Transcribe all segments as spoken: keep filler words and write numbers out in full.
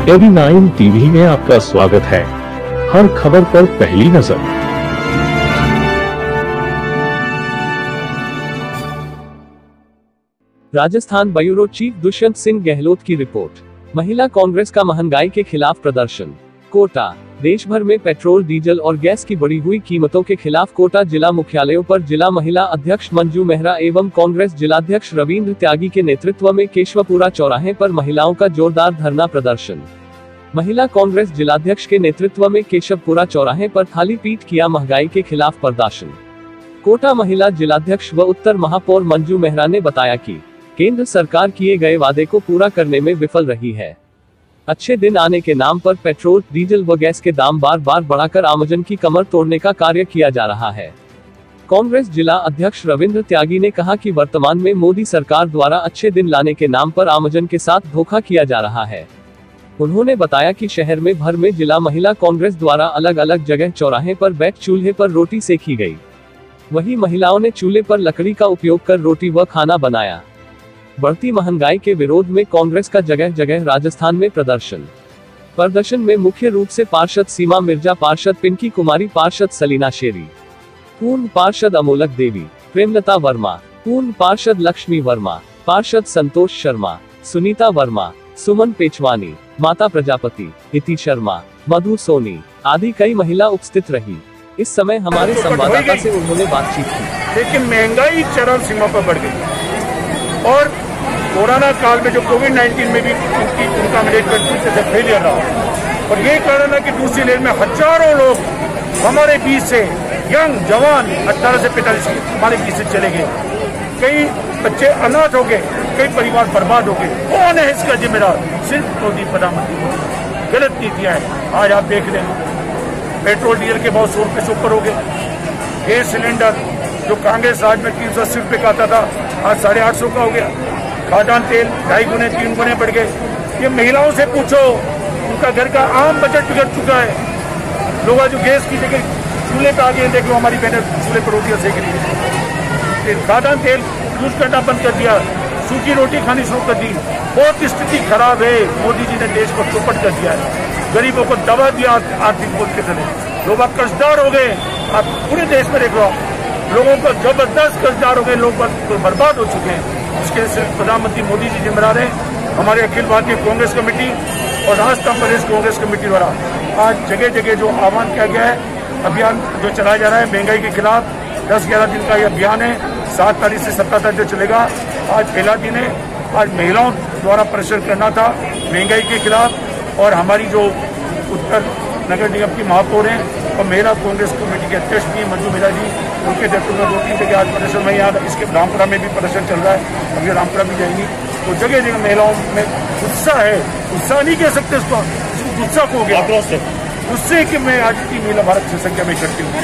AB nine TV में आपका स्वागत है। हर खबर पर पहली नजर। राजस्थान ब्यूरो चीफ दुष्यंत सिंह गहलोत की रिपोर्ट। महिला कांग्रेस का महंगाई के खिलाफ प्रदर्शन। कोटा। देश भर में पेट्रोल, डीजल और गैस की बढ़ी हुई कीमतों के खिलाफ कोटा जिला मुख्यालयों पर जिला महिला अध्यक्ष मंजू मेहरा एवं कांग्रेस जिलाध्यक्ष रविंद्र त्यागी के नेतृत्व में केशवपुरा चौराहे पर महिलाओं का जोरदार धरना प्रदर्शन। महिला कांग्रेस जिलाध्यक्ष के नेतृत्व में केशवपुरा चौराहे पर खाली पीट किया महंगाई के खिलाफ प्रदर्शन। कोटा महिला जिलाध्यक्ष व उत्तर महापौर मंजू मेहरा ने बताया कि केंद्र सरकार किए गए वादे को पूरा करने में विफल रही है। अच्छे दिन आने के नाम पर पेट्रोल, डीजल व गैस के दाम बार बार बढ़ाकर आमजन की कमर तोड़ने का कार्य किया जा रहा है। कांग्रेस जिला अध्यक्ष रविंद्र त्यागी ने कहा कि वर्तमान में मोदी सरकार द्वारा अच्छे दिन लाने के नाम पर आमजन के साथ धोखा किया जा रहा है। उन्होंने बताया कि शहर में भर में जिला महिला कांग्रेस द्वारा अलग अलग जगह चौराहे पर बैठ चूल्हे पर रोटी सेकी गई। वहीं महिलाओं ने चूल्हे पर लकड़ी का उपयोग कर रोटी व खाना बनाया। बढ़ती महंगाई के विरोध में कांग्रेस का जगह जगह राजस्थान में प्रदर्शन। प्रदर्शन में मुख्य रूप से पार्षद सीमा मिर्जा, पार्षद पिंकी कुमारी, पार्षद सलीना शेरी, पूर्व पार्षद अमोलक देवी, प्रेमलता वर्मा, पूर्व पार्षद लक्ष्मी वर्मा, पार्षद संतोष शर्मा, सुनीता वर्मा, सुमन पेचवानी, माता प्रजापति, इति शर्मा, मधु सोनी आदि कई महिला उपस्थित रही। इस समय हमारे संवाददाता से उन्होंने बातचीत की। लेकिन महंगाई चरम सीमा पर बढ़ गई और कोरोना काल में जो कोविड नाइन्टीन में भी उनकी उनका मैनेजमेंट से फेलियर रहा और ये कारण है कि दूसरी लेन में हजारों लोग हमारे बीच से, यंग जवान अठारह से पैंतालीस हमारे बीच से चले गए। कई बच्चे अनाथ हो गए, कई परिवार बर्बाद हो गए। कौन है इसका जिम्मेदार? सिर्फ मोदी प्रधानमंत्री। गलत नीतियां हैं। आज आप देख रहे हैं पेट्रोल डीजल के बहुत सौ रुपये से ऊपर हो गए। गैस सिलेंडर जो कांग्रेस राज में तीन सौ अस्सी रुपये का आता था, आज साढ़े आठ सौ का हो गया। खाद्यान्न तेल ढाई गुने तीन गुने बढ़ गए। ये महिलाओं से पूछो, उनका घर का आम बजट बिगड़ चुका है। लोग आज जो गैस की जगह चूल्हे पे आ गए, देख लो हमारी बहनें चूल्हे पर रोटियां सेक रही है। खाद्यान्न तेल यूज करना बंद कर दिया, सूखी रोटी खानी शुरू कर दी। बहुत स्थिति खराब है। मोदी जी ने देश को चौपट कर दिया है। गरीबों को दबा दिया आर्थिक बोझ के तले। लोग अब कर्जदार हो गए। आप पूरे देश में देख लो, लोगों को जबरदस्त कर्जदार हो गए। लोग बर्बाद हो चुके हैं। इसके सिर्फ प्रधानमंत्री मोदी जी जिम्मेदार है। हमारे अखिल भारतीय कांग्रेस कमेटी और राजस्थान प्रदेश कांग्रेस कमेटी द्वारा आज जगह जगह जो आह्वान किया गया है, अभियान जो चलाया जा रहा है महंगाई के खिलाफ, दस ग्यारह दिन का ये अभियान है। सात तारीख से सत्रह तारीख तक चलेगा। आज पहला दिन है। आज महिलाओं द्वारा प्रेशर करना था महंगाई के खिलाफ और हमारी जो उत्तर नगर निगम की महापौर हैं और महिला कांग्रेस कमेटी के अध्यक्ष भी मंजू मेहरा जी, उनके नेतृत्व में दो तीन जगह आज प्रदर्शन में यहाँ इसके रामपुरा में भी प्रदर्शन चल रहा है। अभी रामपुरा भी जाएंगी तो जगह जगह महिलाओं में उत्साह है। उत्साह नहीं कह सकते उसको, गुस्सा हो गया उससे कि मैं आज की महिला भारत की संख्या में करती हूँ।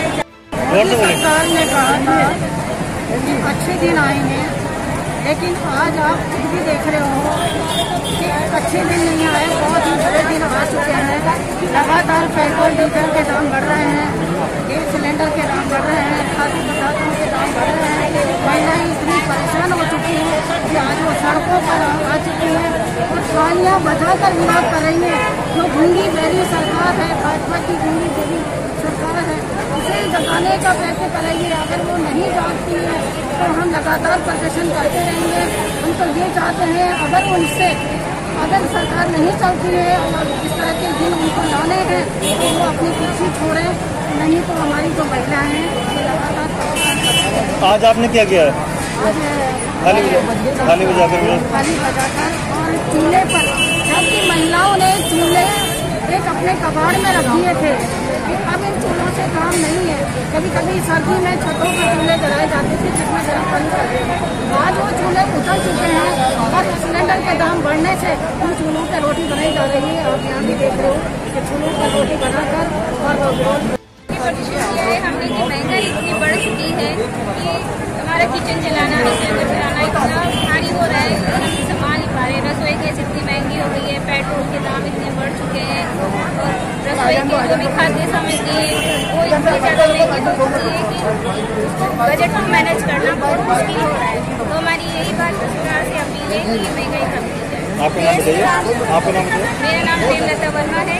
सरकार ने कहा था कि अच्छे दिन आएंगे, लेकिन आज आप खुद भी देख रहे हो कि अच्छे दिन नहीं आए। बहुत ही बुरे दिन आ चुके हैं। लगातार पेट्रोल डीजल के दाम बढ़ रहे हैं, गैस सिलेंडर के दाम बढ़ रहे हैं, खाद्य पदार्थों के दाम बढ़ रहे हैं। महिलाएं इतनी परेशान हो चुकी हैं कि आज वो सड़कों पर आ चुकी हैं और थालियाँ बजाकर विरोध कर रही हैं। जो गूंगी बेरी सरकार है, भाजपा की गूंगी बेरी सरकार है, उसे जगाने का प्रयत्न करेंगे। अगर वो नहीं जानती है तो हम लगातार प्रदर्शन करते रहेंगे। हम तो ये चाहते हैं अगर उनसे अगर सरकार नहीं चलती है और इस तरह के दिन उनको लाने हैं तो वो अपनी कुर्सी छोड़े, नहीं तो हमारी जो महिलाएं हैं वो लगातार। आज आपने क्या किया? खाली खाली बजाकर खाली बजाकर और चूल्हे पर, जबकि महिलाओं ने चूल्हे एक अपने कबाड़ में रख दिए थे। अब इन चूल्हों से काम नहीं है। कभी कभी सर्दी में छतों पर चूल्हे जलाए जाते थे जिसमें गर्म पानी करते थे। आज वो चूल्हे उतर चुके हैं और सिलेंडर के दाम बढ़ने से उन चूल्हों पर रोटी बनाई जा रही है। और यहाँ भी देख रहे हो कि चूल्हों पर रोटी बनाकर और हमने की महंगाई इतनी बढ़ चुकी है कि हमारा किचन चलाना, सिलेंडर चलाना इतना भारी हो रहा है कि हम संभाल नहीं पा रहे। रसोई गैस इतनी महंगी हो गई है, पेट्रोल के दाम इतने बढ़ चुके हैं और रसोई की जो भी खाद्य सामग्री है वो इतनी ज़्यादा महंगी हो चुकी है कि उसको बजट में मैनेज करना बहुत मुश्किल हो रहा है। तो हमारी यही बात सरकार से अपील है कि ये महंगाई कम की जाए। आपका नाम बताइए, आपका नाम क्या है? मेरा नाम प्रेमलता वर्मा है।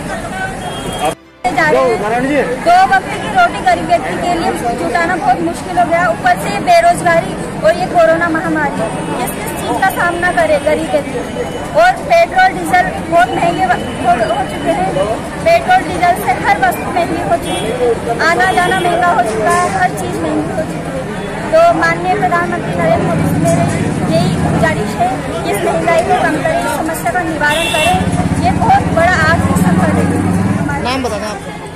दो वक्त की रोटी गरीब व्यक्ति के लिए जुटाना बहुत मुश्किल हो गया। ऊपर से बेरोजगारी और ये कोरोना महामारी, किस किस चीज का सामना करे गरीब व्यक्ति। और पेट्रोल डीजल बहुत महंगे हो, हो चुके हैं। पेट्रोल डीजल से हर वस्तु महंगी हो चुकी है, आना जाना महंगा हो चुका है, हर चीज महंगी हो चुकी है। तो माननीय प्रधानमंत्री नरेंद्र मोदी से मेरी यही गुजारिश है कि इस महंगाई को कम करें, इस समस्या का निवारण करें। ये बहुत बड़ा आर्थिक संकट है। नाम बताना आपका।